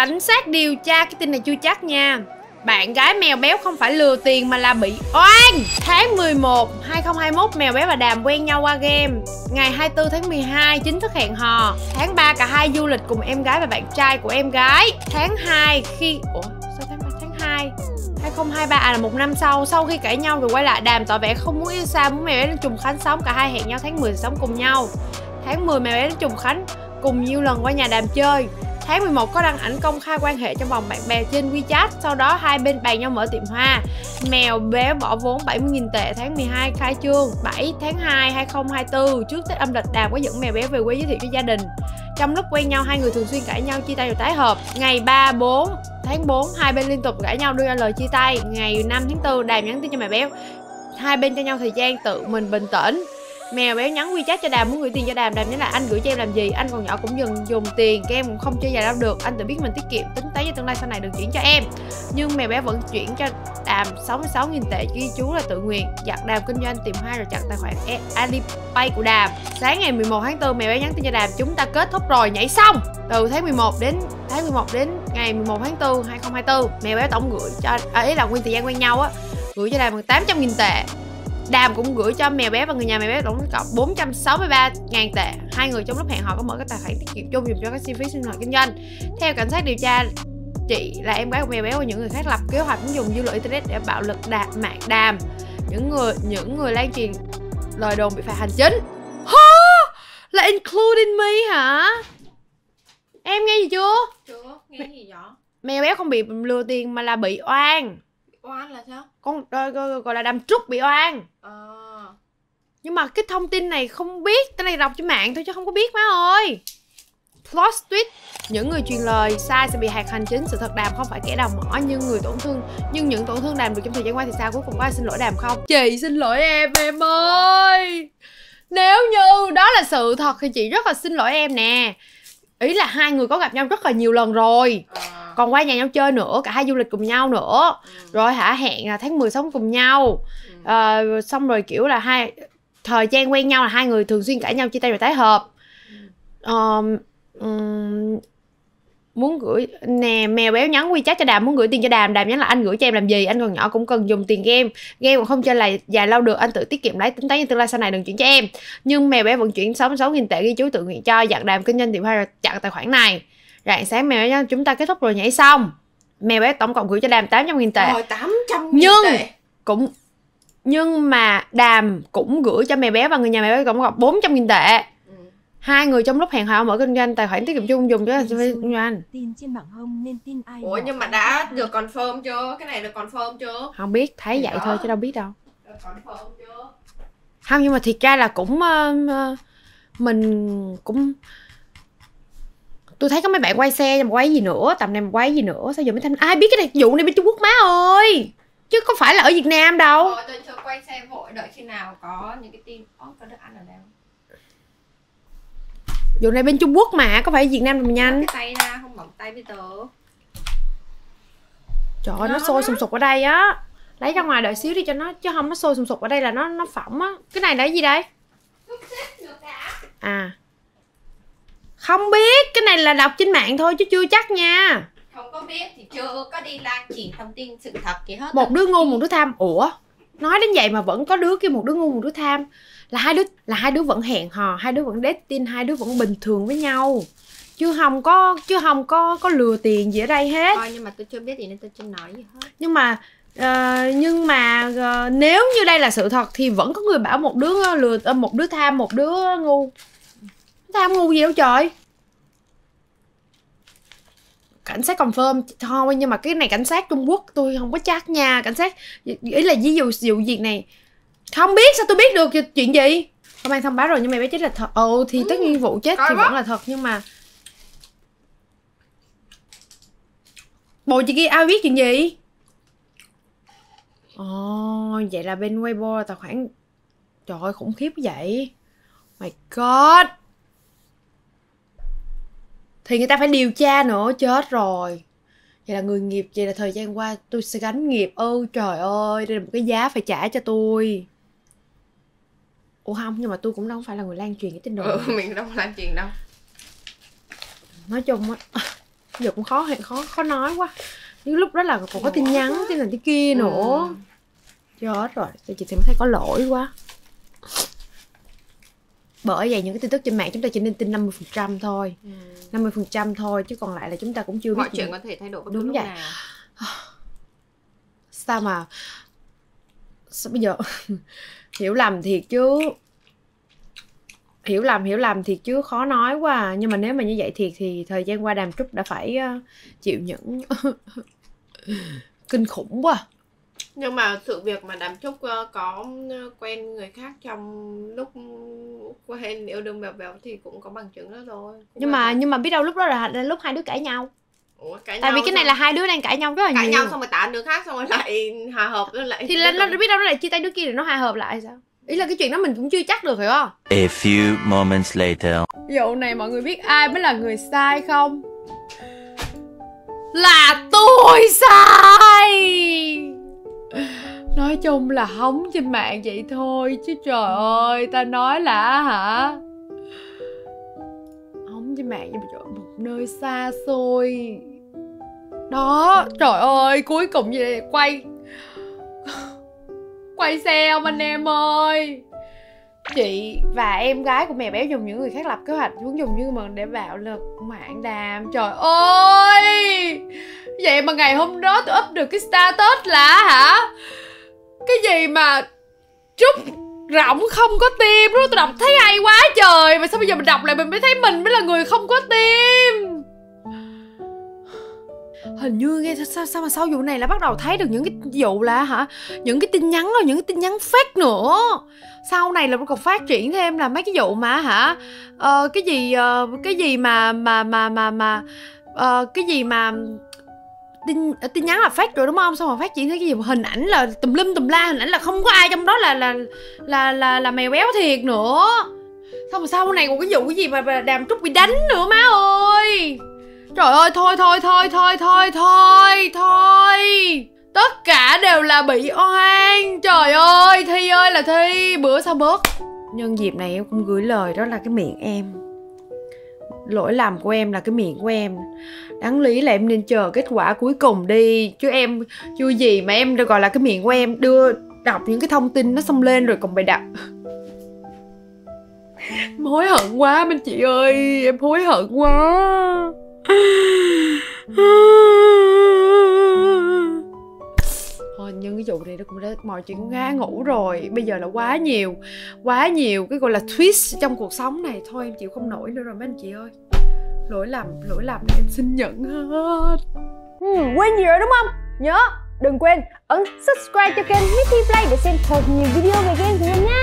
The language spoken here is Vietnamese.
Cảnh sát điều tra, cái tin này chưa chắc nha. Bạn gái mèo béo không phải lừa tiền mà là bị oan. Tháng 11, 2021, mèo béo và Đàm quen nhau qua game. Ngày 24 tháng 12 chính thức hẹn hò. Tháng 3 cả hai du lịch cùng em gái và bạn trai của em gái. Tháng 2 khi... Ủa? Sao tháng 3? Tháng 2 2023 là một năm sau khi cãi nhau rồi quay lại, Đàm tỏ vẻ không muốn yêu xa, muốn mèo béo đến Trùng Khánh sống. Cả hai hẹn nhau tháng 10 sống cùng nhau. Tháng 10 mèo béo đến Trùng Khánh cùng nhiều lần qua nhà Đàm chơi. Tháng 11 có đăng ảnh công khai quan hệ trong vòng bạn bè trên WeChat. Sau đó hai bên bàn nhau mở tiệm hoa. Mèo béo bỏ vốn 70.000 tệ. Tháng 12 khai trương. 7 tháng 2 2024, trước Tết âm lịch, Đàm có dẫn mèo béo về quê giới thiệu cho gia đình. Trong lúc quen nhau, hai người thường xuyên cãi nhau, chia tay rồi tái hợp. Ngày 3-4 tháng 4, hai bên liên tục cãi nhau đưa ra lời chia tay. Ngày 5 tháng 4, Đàm nhắn tin cho mèo béo. Hai bên cho nhau thời gian tự mình bình tĩnh. Mèo béo nhắn WeChat cho Đàm, muốn gửi tiền cho Đàm. Đàm nhắn là anh gửi cho em làm gì, anh còn nhỏ cũng dùng tiền, các em cũng không chơi dài đâu được, anh tự biết mình tiết kiệm, tính toán cho tương lai sau này đừng chuyển cho em. Nhưng mèo béo vẫn chuyển cho Đàm 66.000 tệ, ghi chú là tự nguyện. Dặn Đàm kinh doanh tìm hoa rồi chặn tài khoản Alipay của Đàm. Sáng ngày 11 tháng 4, mèo béo nhắn tin cho Đàm, chúng ta kết thúc rồi, nhảy xong. Từ tháng 11 đến ngày 11 tháng 4 2024, mèo béo tổng gửi cho ý là nguyên thời gian quen nhau á, gửi cho Đàm 800.000 tệ. Đàm cũng gửi cho mèo béo và người nhà mèo béo tổng cộng 463.000 tệ. Hai người trong lúc hẹn hò có mở các tài khoản tiết kiệm chung dùng cho các chi phí sinh hoạt kinh doanh. Theo cảnh sát điều tra, chị là em gái của mèo béo và những người khác lập kế hoạch dùng dư luận internet để bạo lực mạng Đàm. Những người lan truyền lời đồn bị phạt hành chính. Là including me hả? Em nghe gì chưa? Chưa, nghe gì vậy? Mèo béo không bị lừa tiền mà là bị oan. Oan là sao? Con gọi là Đàm Trúc bị oan. Nhưng mà cái thông tin này không biết, cái này đọc trên mạng thôi chứ không có biết má ơi. Plot twist, những người truyền lời sai sẽ bị phạt hành chính. Sự thật Đàm không phải kẻ đầu mỏ, nhưng những tổn thương Đàm được trong thời gian qua thì sao? Cuối cùng có ai xin lỗi Đàm không? Chị xin lỗi em ơi. Nếu như đó là sự thật thì chị rất là xin lỗi em nè. Ý là hai người có gặp nhau rất là nhiều lần rồi, còn qua nhà nhau chơi nữa, cả hai du lịch cùng nhau nữa. Rồi hẹn là tháng 10 sống cùng nhau. Xong rồi kiểu là thời gian quen nhau là hai người thường xuyên cãi nhau, chia tay rồi tái hợp. Muốn gửi nè, mèo béo nhắn WeChat cho Đàm, muốn gửi tiền cho Đàm. Đàm nhắn là anh gửi cho em làm gì, anh còn nhỏ cũng cần dùng tiền game còn không chơi là dài lâu được, anh tự tiết kiệm lấy, tính toán cho tương lai sau này đừng chuyển cho em. Nhưng mèo béo vẫn chuyển 66.000 tệ, ghi chú tự nguyện cho. Dặn Đàm kinh doanh tiệm hoa rồi chặn tài khoản này. Rạng sáng mèo béo chúng ta kết thúc rồi nhảy xong. Mèo béo tổng cộng gửi cho Đàm 800.000 tệ. Rồi 800.000 tệ. Nhưng mà Đàm cũng gửi cho mèo béo và người nhà mèo béo tổng cộng 400.000 tệ. Hai người trong lúc hẹn hò mở kinh doanh tài khoản tiết kiệm chung dùng cho kinh doanh. Tin trên mạng không nên tin ai. Ủa nhưng mà đã được confirm chưa? Cái này được confirm chưa? Không biết, thấy thì vậy đó thôi chứ đâu biết đâu. Được confirm chưa? Không, nhưng mà thiệt ra là cũng mình cũng, tôi thấy có mấy bạn quay xe mà quay gì nữa, tầm này mà quay gì nữa, sao giờ mới ai biết cái này, vụ này bên Trung Quốc má ơi, chứ có phải là ở Việt Nam đâu. Tôi chưa quay xe vội, đợi khi nào có những cái tin. Có được ăn ở đâu? Vụ này bên Trung Quốc mà, có phải ở Việt Nam làm nhanh. Cái tay ra, không bỏng tay bây giờ. Trời ơi, nó sôi sùng sục ở đây á. Lấy ra ngoài đợi xíu đi cho nó, chứ không nó sôi sùng sục ở đây là nó phỏng á. Cái này là cái gì đây? À, không biết, cái này là đọc trên mạng thôi chứ chưa chắc nha. Không có biết thì chưa có đi lan truyền thông tin sự thật gì hết. Một đứa ngu một đứa tham. Ủa, nói đến vậy mà vẫn có đứa kia một đứa ngu một đứa tham. Là hai đứa vẫn hẹn hò, hai đứa vẫn dating, hai đứa vẫn bình thường với nhau, chứ không có lừa tiền gì ở đây hết. Nhưng mà tôi chưa biết gì nên tôi chưa nói gì hết. Nhưng mà nếu như đây là sự thật thì vẫn có người bảo một đứa lừa, một đứa tham, một đứa ngu. Tham ngu gì đâu trời. Cảnh sát confirm thôi, nhưng mà cái này cảnh sát Trung Quốc tôi không có chắc nha. Cảnh sát ý là ví dụ vụ việc này không biết, sao tôi biết được chuyện gì. Công an thông báo rồi nhưng mày bé chết là thật. Thì tất nhiên vụ chết thì vẫn là thật, nhưng mà bộ chị kia ai biết chuyện gì. Vậy là bên Weibo là tài khoản. Trời ơi khủng khiếp vậy. My God. Thì người ta phải điều tra nữa, chết rồi. Vậy là người nghiệp, vậy là thời gian qua tôi sẽ gánh nghiệp. Trời ơi, đây là một cái giá phải trả cho tôi. Ủa không, nhưng mà tôi cũng đâu phải là người lan truyền cái tin đồn. Mình đâu lan truyền đâu. Nói chung á, giờ cũng khó nói quá. Nhưng lúc đó là còn có tin nhắn tin này tin kia nữa. Chết rồi, chị sẽ thấy có lỗi quá. Bởi vậy những cái tin tức trên mạng chúng ta chỉ nên tin 50% thôi. 50% thôi, chứ còn lại là chúng ta cũng chưa biết. Mọi chuyện có thể thay đổi bất cứ lúc nào. Sao bây giờ hiểu lầm thiệt chứ. Hiểu lầm thiệt chứ, khó nói quá à. Nhưng mà nếu mà như vậy thiệt thì thời gian qua Đàm Trúc đã phải chịu những kinh khủng quá. Nhưng mà sự việc mà Đàm Trúc có quen người khác trong lúc quen yêu đương bèo bèo thì cũng có bằng chứng đó rồi. Nhưng mà biết đâu lúc đó là lúc hai đứa cãi nhau. Ủa, cãi tại nhau vì cái này là hai đứa đang cãi nhau rất là cãi nhiều. nhau xong rồi tán đứa khác xong rồi lại hòa hợp lại. Thì nó biết đâu nó lại chia tay đứa kia để nó hòa hợp lại sao? Ý là cái chuyện đó mình cũng chưa chắc được, hiểu không? A few moments later. Vụ này mọi người biết ai mới là người sai không? Là tôi sai. Nói chung là hóng trên mạng vậy thôi chứ trời ơi, ta nói là hả? Hóng trên mạng vậy một nơi xa xôi. Đó, trời ơi, cuối cùng vậy quay xe không anh em ơi. Chị và em gái của mẹ béo dùng những người khác lập kế hoạch muốn dùng như mình để bạo lực mạng Đàm. Trời ơi, vậy mà ngày hôm đó tôi up được cái status là hả, cái gì mà Trúc rỗng không có tim. Lúc tôi đọc thấy hay quá trời. Mà sao bây giờ mình đọc lại mình mới thấy mình mới là người không có tim. Hình như nghe sao mà sau vụ này là bắt đầu thấy được những cái vụ là hả, những cái tin nhắn rồi những cái tin nhắn fake nữa. Sau này là còn phát triển thêm là mấy cái vụ mà hả, cái gì mà tin nhắn là fake rồi đúng không? Xong rồi phát triển thấy cái gì mà hình ảnh là tùm lum tùm la, hình ảnh là không có ai trong đó là mèo béo thiệt nữa. Xong rồi sau này còn cái vụ cái gì mà Đàm Trúc bị đánh nữa má ơi. Trời ơi, thôi. Tất cả đều là bị oan. Trời ơi, Thi ơi là Thi, bữa sao bớt. Nhân dịp này em cũng gửi lời, đó là cái miệng em. Lỗi lầm của em là cái miệng của em. Đáng lý là em nên chờ kết quả cuối cùng đi. Chứ em chưa gì mà em được gọi là cái miệng của em đưa đọc những cái thông tin nó xông lên rồi còn bày đặt. Em hối hận quá bên chị ơi, em hối hận quá. Thôi nhưng cái vụ này nó cũng đã, mọi chuyện cũng ngã ngủ rồi. Bây giờ là quá nhiều cái gọi là twist trong cuộc sống này. Thôi em chịu không nổi nữa rồi mấy anh chị ơi. Lỗi lầm này em xin nhận hết. Quên gì rồi đúng không? Nhớ đừng quên ấn subscribe cho kênh Mitty Play để xem thật nhiều video về game của mình nha.